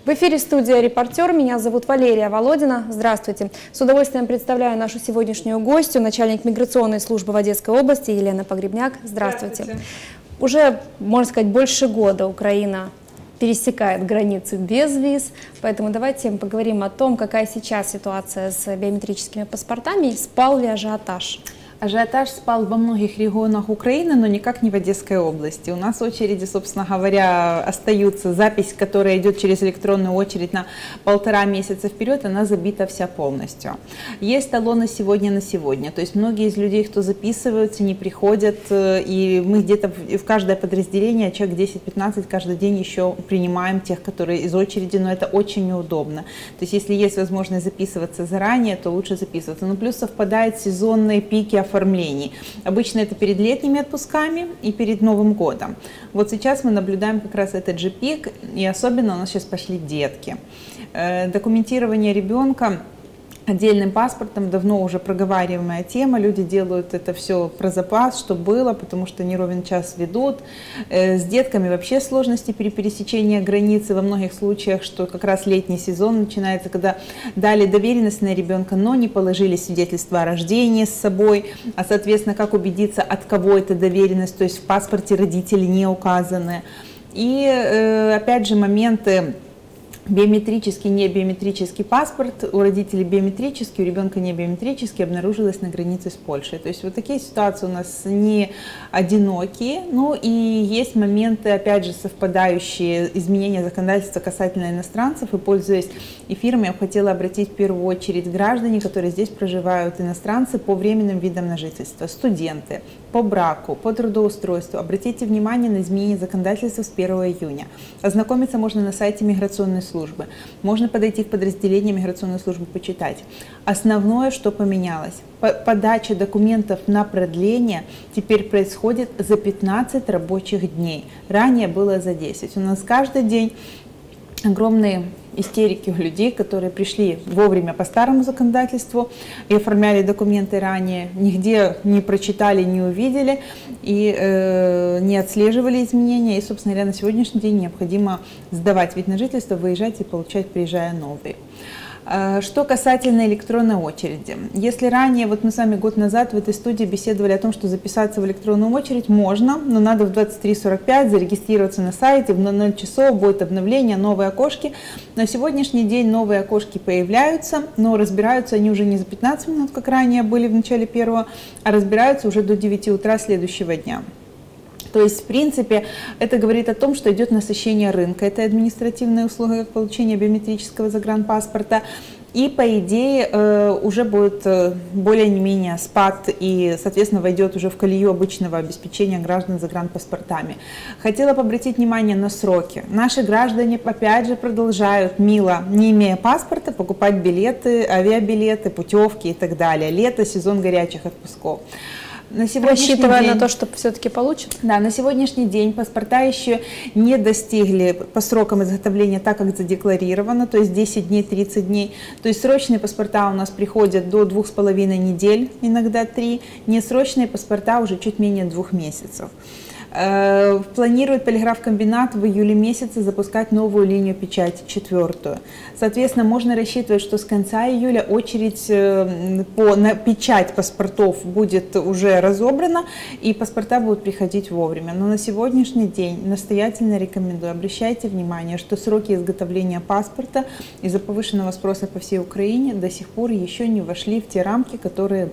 В эфире студия «Репортер». Меня зовут Валерия Володина. Здравствуйте. С удовольствием представляю нашу сегодняшнюю гостью, начальник миграционной службы в Одесской области Елена Погребняк. Здравствуйте. Уже, можно сказать, больше года Украина пересекает границы без виз, поэтому давайте поговорим о том, какая сейчас ситуация с биометрическими паспортами, спал ли ажиотаж. Ажиотаж спал во многих регионах Украины, но никак не в Одесской области. У нас очереди, собственно говоря, остаются. Запись, которая идет через электронную очередь на 1,5 месяца вперед, она забита вся полностью. Есть талоны сегодня на сегодня. То есть многие из людей, кто записываются, не приходят, и мы где-то в каждое подразделение, человек 10-15, каждый день еще принимаем тех, которые из очереди, но это очень неудобно. То есть если есть возможность записываться заранее, то лучше записываться. Но плюс совпадают сезонные пики оформлений. Обычно это перед летними отпусками и перед Новым годом. Вот сейчас мы наблюдаем как раз этот же пик, и особенно у нас сейчас пошли детки. Документирование ребенка отдельным паспортом давно уже проговариваемая тема, люди делают это все про запас, что было, потому что не ровен час ведут. С детками вообще сложности при пересечении границы во многих случаях, что как раз летний сезон начинается, когда дали доверенность на ребенка, но не положили свидетельство о рождении с собой, а соответственно, как убедиться, от кого эта доверенность, то есть в паспорте родители не указаны. И опять же моменты: биометрический, не биометрический паспорт, у родителей биометрический, у ребенка не биометрический, обнаружилось на границе с Польшей. То есть вот такие ситуации у нас не одинокие. Ну и есть моменты, опять же, совпадающие, изменения законодательства касательно иностранцев. И пользуясь эфиром, я хотела обратить в первую очередь граждане, которые здесь проживают, иностранцы по временным видам на жительство, студенты, по браку, по трудоустройству. Обратите внимание на изменения законодательства с 1 июня. Ознакомиться можно на сайте миграционной службы. Можно подойти в подразделение миграционной службы, почитать. Основное, что поменялось: подача документов на продление теперь происходит за 15 рабочих дней. Ранее было за 10. У нас каждый день огромные истерики у людей, которые пришли вовремя по старому законодательству и оформляли документы ранее, нигде не прочитали, не увидели и не отслеживали изменения. И, собственно говоря, на сегодняшний день необходимо сдавать вид на жительство, выезжать и получать, приезжая, новый. Что касательно электронной очереди. Если ранее, вот мы с вами год назад в этой студии беседовали о том, что записаться в электронную очередь можно, но надо в 23:45 зарегистрироваться на сайте, в 00 часов будет обновление, новые окошки. На сегодняшний день новые окошки появляются, но разбираются они уже не за 15 минут, как ранее были в начале первого, а разбираются уже до 9 утра следующего дня. То есть, в принципе, это говорит о том, что идет насыщение рынка этой административной услуги, как получение биометрического загранпаспорта. И, по идее, уже будет более-менее спад и, соответственно, войдет уже в колею обычного обеспечения граждан загранпаспортами. Хотела бы обратить внимание на сроки. Наши граждане, опять же, продолжают мило, не имея паспорта, покупать билеты, авиабилеты, путевки и так далее. Лето, сезон горячих отпусков. Рассчитывая на то, что все-таки получат? Да, на сегодняшний день паспорта еще не достигли по срокам изготовления так, как задекларировано, то есть 10 дней, 30 дней. То есть срочные паспорта у нас приходят до 2,5 недель, иногда 3, несрочные паспорта уже чуть менее 2 месяцев. Планирует полиграфкомбинат в июле месяце запускать новую линию печати, 4-ю. Соответственно, можно рассчитывать, что с конца июля очередь на печать паспортов будет уже разобрана, и паспорта будут приходить вовремя. Но на сегодняшний день настоятельно рекомендую, обращайте внимание, что сроки изготовления паспорта из-за повышенного спроса по всей Украине до сих пор еще не вошли в те рамки, которые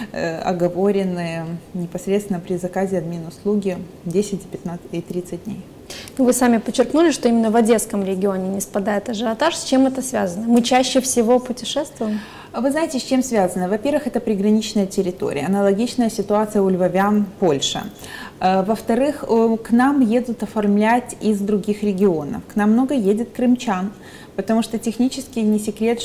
оговорены непосредственно при заказе админуслуги 10, 15 и 30 дней. Вы сами подчеркнули, что именно в Одесском регионе не спадает ажиотаж. С чем это связано? Мы чаще всего путешествуем? Вы знаете, с чем связано? Во-первых, это приграничная территория, аналогичная ситуация у львовян, Польша. Во-вторых, к нам едут оформлять из других регионов. К нам много едет крымчан, потому что технически не секрет,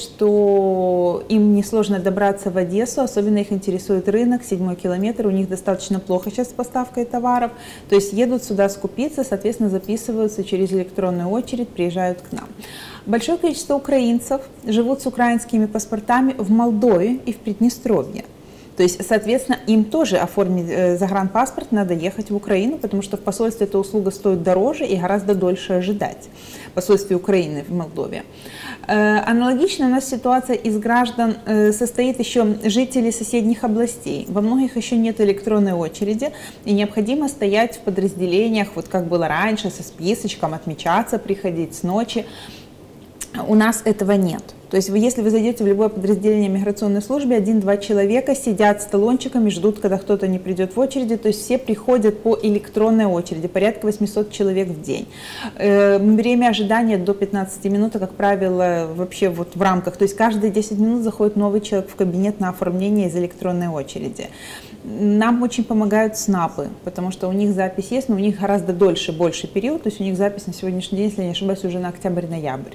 что им несложно добраться в Одессу, особенно их интересует рынок, 7-й километр, у них достаточно плохо сейчас с поставкой товаров, то есть едут сюда скупиться, соответственно, записываются через электронную очередь, приезжают к нам. Большое количество украинцев живут с украинскими паспортами в Молдове и в Приднестровье. То То есть, соответственно, им тоже оформить загранпаспорт, надо ехать в Украину, потому что в посольстве эта услуга стоит дороже и гораздо дольше ожидать. В посольстве Украины в Молдове. Аналогично у нас ситуация из граждан состоит еще жителей соседних областей. Во многих еще нет электронной очереди, и необходимо стоять в подразделениях, вот как было раньше, со списочком, отмечаться, приходить с ночи. У нас этого нет. То есть если вы зайдете в любое подразделение миграционной службы, 1-2 человека сидят с талончиками, ждут, когда кто-то не придет в очереди, то есть все приходят по электронной очереди, порядка 800 человек в день. Время ожидания до 15 минут, как правило, вообще вот в рамках, то есть каждые 10 минут заходит новый человек в кабинет на оформление из электронной очереди. Нам очень помогают СНАПы, потому что у них запись есть, но у них гораздо больше период, то есть у них запись на сегодняшний день, если я не ошибаюсь, уже на октябрь-ноябрь.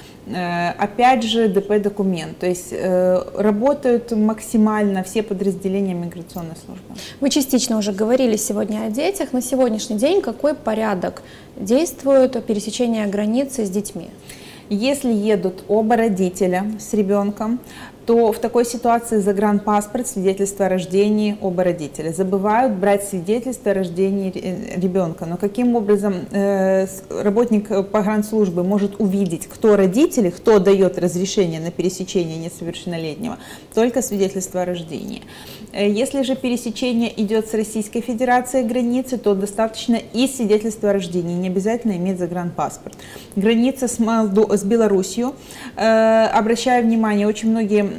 Опять же, ДП-документ, то есть работают максимально все подразделения миграционной службы. Вы частично уже говорили сегодня о детях. На сегодняшний день какой порядок действует пересечение границы с детьми? Если едут оба родителя с ребенком, то в такой ситуации загранпаспорт, свидетельство о рождении оба родителя. Забывают брать свидетельство о рождении ребенка. Но каким образом работник погранслужбы может увидеть, кто родители, кто дает разрешение на пересечение несовершеннолетнего? Только свидетельство о рождении. Если же пересечение идет с Российской Федерацией границы, то достаточно и свидетельства о рождении, не обязательно иметь загранпаспорт. Граница с Белоруссией, обращаю внимание, очень многие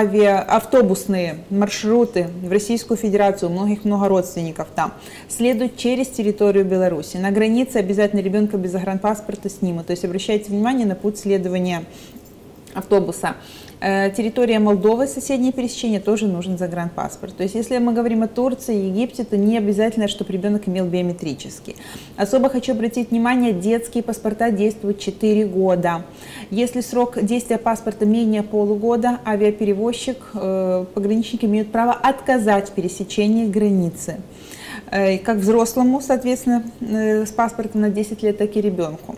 автобусные маршруты в Российскую Федерацию, у многих много родственников там, следуют через территорию Беларуси. На границе обязательно ребенка без загранпаспорта снимут, то есть обращайте внимание на путь следования автобуса. Территория Молдовы, соседнее пересечение, тоже нужен загранпаспорт. То есть если мы говорим о Турции, Египте, то не обязательно, чтобы ребенок имел биометрический. Особо хочу обратить внимание, детские паспорта действуют 4 года. Если срок действия паспорта менее полугода, авиаперевозчик, пограничники имеют право отказать в пересечении границы. Как взрослому, соответственно, с паспортом на 10 лет, так и ребенку.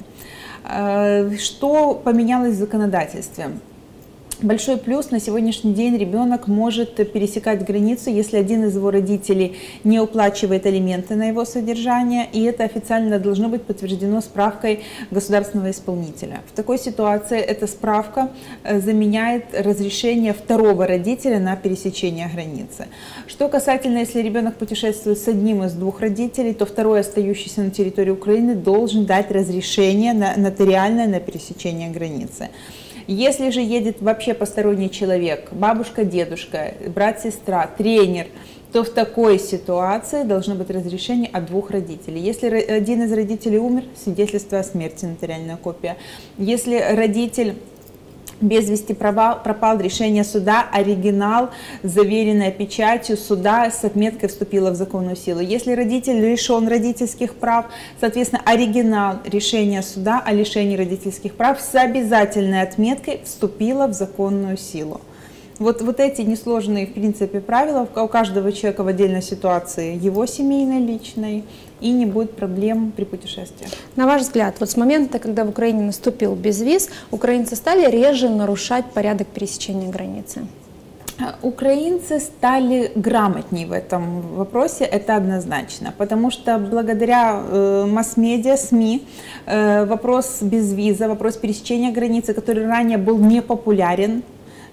Что поменялось в законодательстве? Большой плюс: на сегодняшний день ребенок может пересекать границу, если один из его родителей не уплачивает алименты на его содержание, и это официально должно быть подтверждено справкой государственного исполнителя. В такой ситуации эта справка заменяет разрешение второго родителя на пересечение границы. Что касательно, если ребенок путешествует с одним из двух родителей, то второй, остающийся на территории Украины, должен дать разрешение нотариальное на пересечение границы. Если же едет вообще посторонний человек, бабушка, дедушка, брат, сестра, тренер, то в такой ситуации должно быть разрешение от двух родителей. Если один из родителей умер, свидетельство о смерти, нотариальная копия. Если родитель без вести пропал, решение суда, оригинал, заверенная печатью суда с отметкой вступила в законную силу. Если родитель лишен родительских прав, соответственно, оригинал решения суда о лишении родительских прав с обязательной отметкой вступила в законную силу. Вот эти несложные, в принципе, правила у каждого человека в отдельной ситуации, его семейной, личной, и не будет проблем при путешествиях. На ваш взгляд, вот с момента, когда в Украине наступил безвиз, украинцы стали реже нарушать порядок пересечения границы? Украинцы стали грамотнее в этом вопросе, это однозначно, потому что благодаря масс-медиа, СМИ, вопрос безвиза, вопрос пересечения границы, который ранее был непопулярен,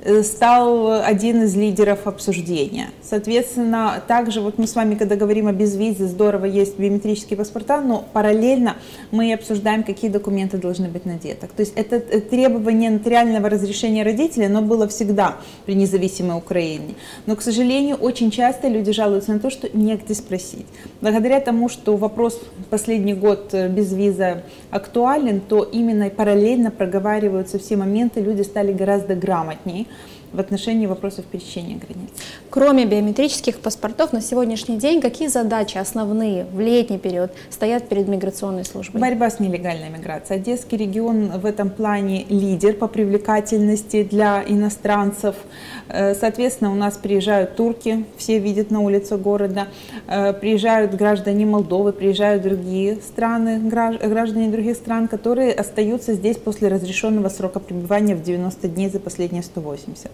стал один из лидеров обсуждения. Соответственно, также вот мы с вами, когда говорим о безвизе, здорово есть биометрические паспорта, но параллельно мы обсуждаем, какие документы должны быть на деток. То есть это требование нотариального разрешения родителей, оно было всегда при независимой Украине. Но, к сожалению, очень часто люди жалуются на то, что негде спросить. Благодаря тому, что вопрос последний год безвиза актуален, то именно параллельно проговариваются все моменты, люди стали гораздо грамотнее в отношении вопросов пересечения границ. Кроме биометрических паспортов, на сегодняшний день какие задачи основные в летний период стоят перед миграционной службой? Борьба с нелегальной миграцией. Одесский регион в этом плане лидер по привлекательности для иностранцев. Соответственно, у нас приезжают турки, все видят на улице города, приезжают граждане Молдовы, приезжают другие страны, граждане других стран, которые остаются здесь после разрешенного срока пребывания в 90 дней за последние 180.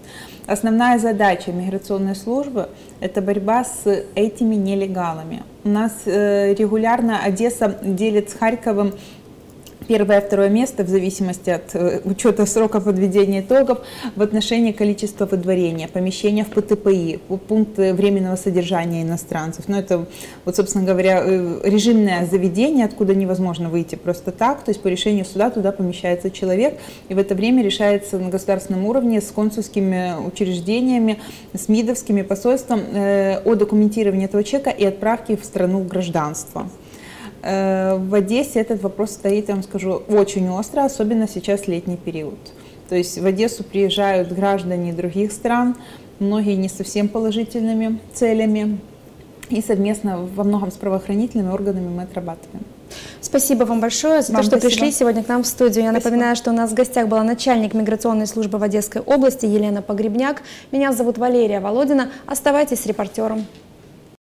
Основная задача миграционной службы – это борьба с этими нелегалами. У нас регулярно Одесса делит с Харьковом первое и второе место в зависимости от учета срока подведения итогов в отношении количества выдворения, помещения в ПТПИ, пункты временного содержания иностранцев. Но это, вот, собственно говоря, режимное заведение, откуда невозможно выйти просто так. То есть по решению суда туда помещается человек, и в это время решается на государственном уровне с консульскими учреждениями, с МИДовскими посольством о документировании этого человека и отправке в страну гражданства. В Одессе этот вопрос стоит, я вам скажу, очень остро, особенно сейчас летний период. То есть в Одессу приезжают граждане других стран, многие не совсем положительными целями, и совместно во многом с правоохранительными органами мы отрабатываем. Спасибо вам большое за то, что пришли сегодня к нам в студию. Я напоминаю, что у нас в гостях была начальник миграционной службы в Одесской области Елена Погребняк. Меня зовут Валерия Володина. Оставайтесь с репортером.